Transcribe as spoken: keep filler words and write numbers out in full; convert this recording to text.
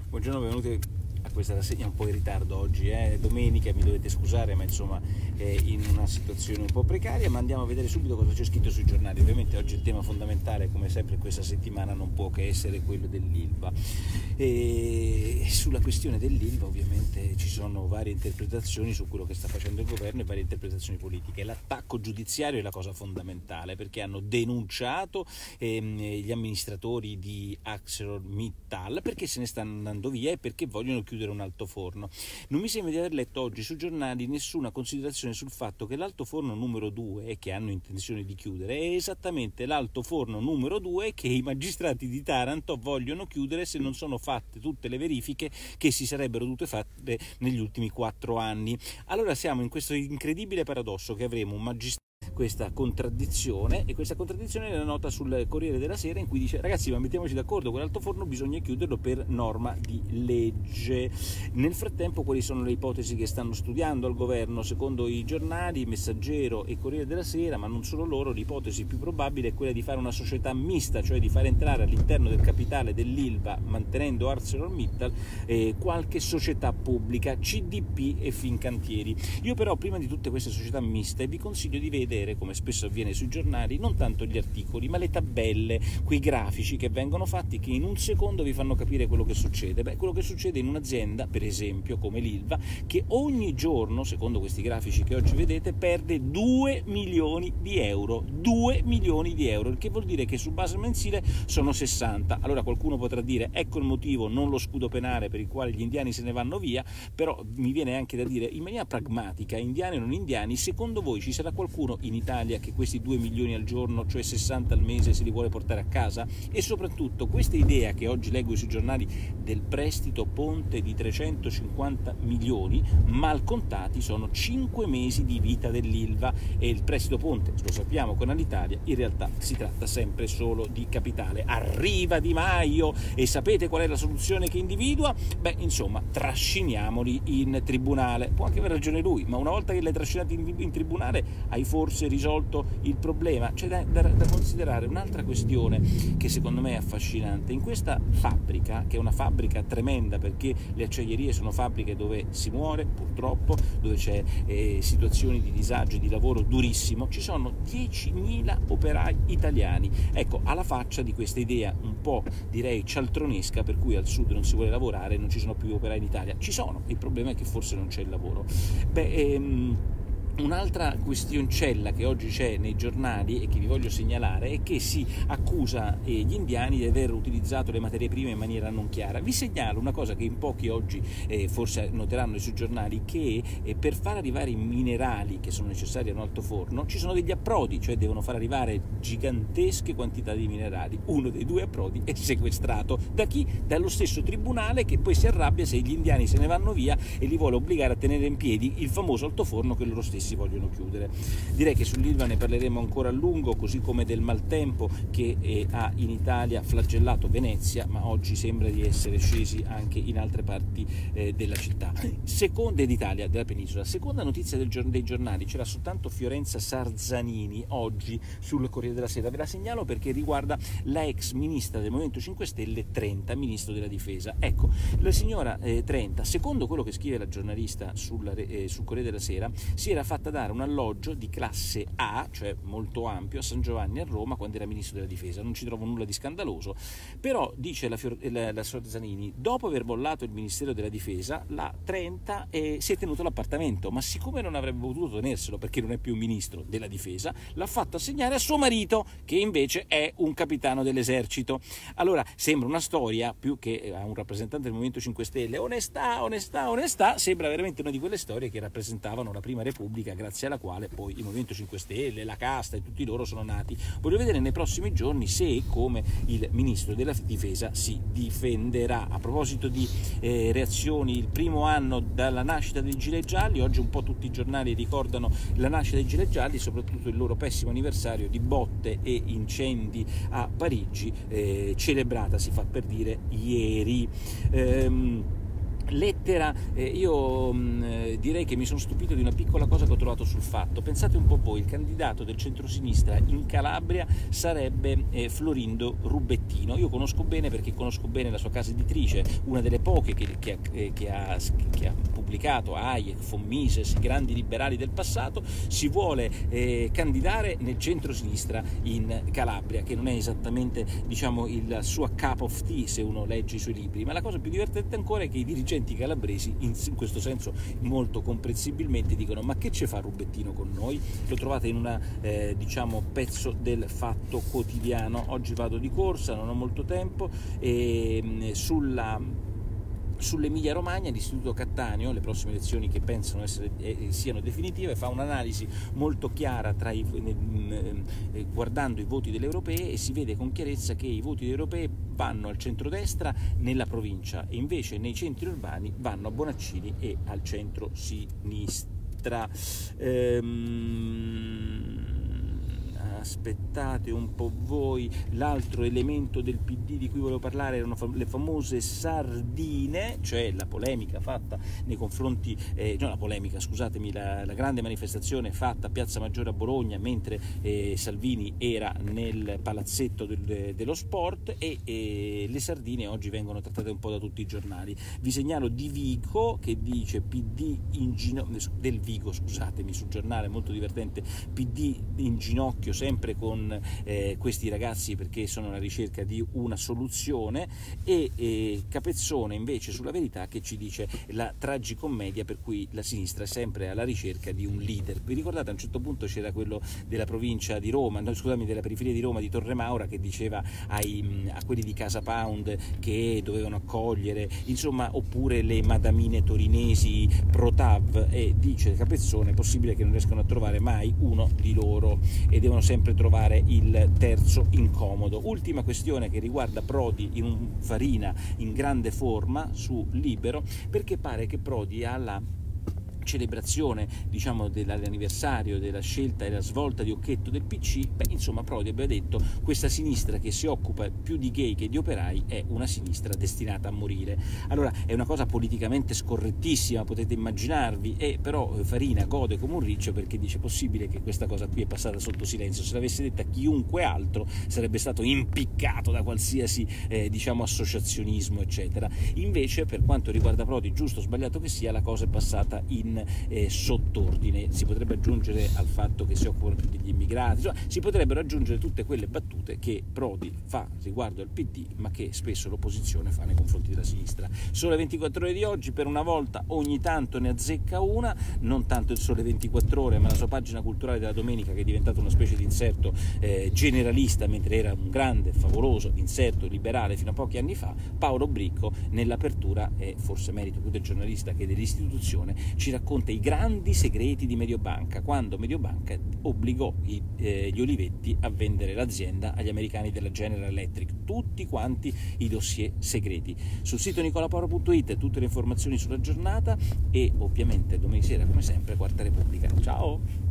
Buongiorno, benvenuti a questa rassegna un po' in ritardo oggi, è domenica, mi dovete scusare, ma insomma è in una situazione un po' precaria, ma andiamo a vedere subito cosa c'è scritto sui giornali. Ovviamente oggi il tema fondamentale, come sempre questa settimana, non può che essere quello dell'Ilva. E sulla questione dell'Ilva ovviamente ci sono varie interpretazioni su quello che sta facendo il governo e varie interpretazioni politiche. L'attacco giudiziario è la cosa fondamentale, perché hanno denunciato ehm, gli amministratori di ArcelorMittal perché se ne stanno andando via e perché vogliono chiudere un altoforno. Non mi sembra di aver letto oggi sui giornali nessuna considerazione sul fatto che l'altoforno numero due, che hanno intenzione di chiudere, è esattamente l'altoforno numero due che i magistrati di Taranto vogliono chiudere se non sono fatte tutte le verifiche che si sarebbero dovute fare negli ultimi quattro anni. Allora siamo in questo incredibile paradosso che avremo un magistrato, questa contraddizione, e questa contraddizione è la nota sul Corriere della Sera in cui dice: ragazzi, ma mettiamoci d'accordo, quell'altoforno bisogna chiuderlo per norma di legge. Nel frattempo quali sono le ipotesi che stanno studiando al governo? Secondo i giornali Messaggero e Corriere della Sera, ma non solo loro, l'ipotesi più probabile è quella di fare una società mista, cioè di far entrare all'interno del capitale dell'Ilva, mantenendo ArcelorMittal, eh, qualche società pubblica, C D P e Fincantieri. Io però prima di tutte queste società miste vi consiglio di vedere, come spesso avviene sui giornali, non tanto gli articoli ma le tabelle, quei grafici che vengono fatti che in un secondo vi fanno capire quello che succede. Beh, quello che succede in un'azienda, per esempio come l'Ilva, che ogni giorno, secondo questi grafici che oggi vedete, perde due milioni di euro, due milioni di euro, il che vuol dire che su base mensile sono sessanta. Allora qualcuno potrà dire: ecco il motivo, non lo scudo penale per il quale gli indiani se ne vanno via. Però mi viene anche da dire, in maniera pragmatica, indiani o non indiani, secondo voi ci sarà qualcuno in Italia che questi due milioni al giorno, cioè sessanta al mese, se li vuole portare a casa? E soprattutto questa idea che oggi leggo sui giornali del prestito ponte di trecentocinquanta milioni mal contati sono cinque mesi di vita dell'Ilva, e il prestito ponte, lo sappiamo, con Alitalia in realtà si tratta sempre solo di capitale. Arriva Di Maio e sapete qual è la soluzione che individua? Beh, insomma, trasciniamoli in tribunale. Può anche aver ragione lui, ma una volta che l'hai trascinati in, in tribunale hai forse risolto il problema? C'è da, da, da considerare un'altra questione che secondo me è affascinante. In questa fabbrica, che è una fabbrica tremenda, perché le acciaierie sono fabbriche dove si muore purtroppo, dove c'è eh, situazioni di disagio e di lavoro durissimo, ci sono diecimila operai italiani. Ecco, alla faccia di questa idea un po', direi, cialtronesca, per cui al sud non si vuole lavorare e non ci sono più operai in Italia. Ci sono, il problema è che forse non c'è il lavoro. Beh, ehm, Un'altra questioncella che oggi c'è nei giornali e che vi voglio segnalare è che si accusa eh, gli indiani di aver utilizzato le materie prime in maniera non chiara. Vi segnalo una cosa che in pochi oggi eh, forse noteranno sui giornali, che eh, per far arrivare i minerali che sono necessari a un altoforno ci sono degli approdi, cioè devono far arrivare gigantesche quantità di minerali. Uno dei due approdi è sequestrato. Da chi? Dallo stesso tribunale, che poi si arrabbia se gli indiani se ne vanno via e li vuole obbligare a tenere in piedi il famoso altoforno che loro stessi si vogliono chiudere. Direi che sull'Ilva ne parleremo ancora a lungo, così come del maltempo che eh, ha in Italia flagellato Venezia, ma oggi sembra di essere scesi anche in altre parti eh, della città, seconda d'Italia, della penisola. Seconda notizia del giorn- dei giornali, c'era soltanto Fiorenza Sarzanini oggi sul Corriere della Sera. Ve la segnalo perché riguarda la ex ministra del Movimento cinque Stelle Trenta, ministro della Difesa. Ecco, la signora eh, Trenta, secondo quello che scrive la giornalista sul, eh, sul Corriere della Sera, si era fatta dare un alloggio di classe A, cioè molto ampio, a San Giovanni a Roma quando era ministro della Difesa. Non ci trovo nulla di scandaloso, però dice la, Fior- la, la Sarzanini, dopo aver bollato il Ministero della Difesa, la Trenta eh, si è tenuto l'appartamento, ma siccome non avrebbe potuto tenerselo perché non è più ministro della Difesa, l'ha fatto assegnare a suo marito, che invece è un capitano dell'esercito. Allora sembra una storia, più che a un rappresentante del Movimento cinque Stelle, onestà, onestà, onestà, sembra veramente una di quelle storie che rappresentavano la Prima Repubblica, grazie alla quale poi il Movimento cinque Stelle, la casta e tutti loro sono nati. Voglio vedere nei prossimi giorni se e come il ministro della Difesa si difenderà. A proposito di eh, reazioni, il primo anno dalla nascita dei Gilet Gialli, oggi un po' tutti i giornali ricordano la nascita dei Gilet Gialli, soprattutto il loro pessimo anniversario di botte e incendi a Parigi, eh, celebrata, si fa per dire, ieri. Ehm, Lettera, eh, io mh, direi che mi sono stupito di una piccola cosa che ho trovato sul Fatto. Pensate un po' voi, il candidato del centrosinistra in Calabria sarebbe eh, Florindo Rubettino. Io conosco bene, perché conosco bene la sua casa editrice, una delle poche che, che, eh, che, ha, che ha pubblicato Hayek, von Mises, i grandi liberali del passato. Si vuole eh, candidare nel centrosinistra in Calabria, che non è esattamente, diciamo, il suo cup of tea se uno legge i suoi libri, ma la cosa più divertente ancora è che i dirigenti calabresi in questo senso molto comprensibilmente dicono: ma che ce fa Rubettino con noi? Lo trovate in una eh, diciamo pezzo del Fatto Quotidiano. Oggi vado di corsa, non ho molto tempo, e sulla Sull'Emilia Romagna l'Istituto Cattaneo, le prossime elezioni che pensano essere, eh, siano definitive, fa un'analisi molto chiara tra i, eh, guardando i voti delle europee, e si vede con chiarezza che i voti delle europee vanno al centrodestra nella provincia e invece nei centri urbani vanno a Bonaccini e al centro-sinistra. Ehm... Aspettate un po' voi, l'altro elemento del P D di cui volevo parlare erano le famose sardine, cioè la polemica fatta nei confronti, eh, no la polemica, scusatemi, la, la grande manifestazione fatta a Piazza Maggiore a Bologna mentre eh, Salvini era nel palazzetto del, dello sport, e eh, le sardine oggi vengono trattate un po' da tutti i giornali. Vi segnalo di Vico che dice P D in ginocchio, del Vigo scusatemi, sul giornale molto divertente, P D in ginocchio sempre con eh, questi ragazzi perché sono alla ricerca di una soluzione, e eh, Capezzone invece sulla Verità che ci dice la tragicommedia per cui la sinistra è sempre alla ricerca di un leader. Vi ricordate, a un certo punto c'era quello della provincia di Roma, no, scusami, della periferia di Roma, di Torre Maura, che diceva ai, a quelli di Casa Pound che dovevano accogliere, insomma, oppure le madamine torinesi pro T A V, e dice Capezzone: è possibile che non riescano a trovare mai uno di loro e devono sempre trovare il terzo incomodo. Ultima questione che riguarda Prodi in un Farina in grande forma su Libero, perché pare che Prodi ha la celebrazione, diciamo, dell'anniversario della scelta e della svolta di Occhetto del P C, beh, insomma, Prodi aveva detto: questa sinistra che si occupa più di gay che di operai è una sinistra destinata a morire. Allora, è una cosa politicamente scorrettissima, potete immaginarvi, e però Farina gode come un riccio perché dice: possibile che questa cosa qui è passata sotto silenzio, se l'avesse detta chiunque altro sarebbe stato impiccato da qualsiasi eh, diciamo associazionismo eccetera. Invece, per quanto riguarda Prodi, giusto o sbagliato che sia, la cosa è passata in Eh, sottordine. Si potrebbe aggiungere al fatto che si occupano più degli immigrati, insomma, si potrebbero aggiungere tutte quelle battute che Prodi fa riguardo al P D, ma che spesso l'opposizione fa nei confronti della sinistra. Sole ventiquattro ore di oggi, per una volta ogni tanto ne azzecca una, non tanto il Sole ventiquattro ore, ma la sua pagina culturale della domenica, che è diventata una specie di inserto eh, generalista, mentre era un grande, favoloso inserto liberale fino a pochi anni fa. Paolo Bricco nell'apertura, e forse merito più del giornalista che dell'istituzione, ci racconta i grandi segreti di Mediobanca, quando Mediobanca obbligò i, eh, gli Olivetti a vendere l'azienda agli americani della General Electric, tutti quanti i dossier segreti. Sul sito nicolaporo punto it tutte le informazioni sulla giornata, e ovviamente domani sera come sempre Quarta Repubblica. Ciao!